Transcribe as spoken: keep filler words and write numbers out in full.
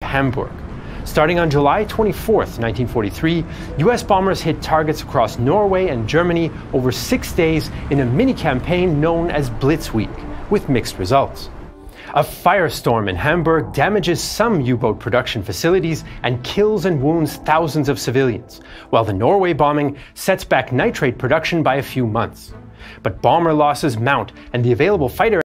Hamburg. Starting on July twenty-fourth, nineteen forty-three, U S bombers hit targets across Norway and Germany over six days in a mini-campaign known as Blitz Week, with mixed results. A firestorm in Hamburg damages some U-boat production facilities and kills and wounds thousands of civilians, while the Norway bombing sets back nitrate production by a few months. But bomber losses mount, and the available fighter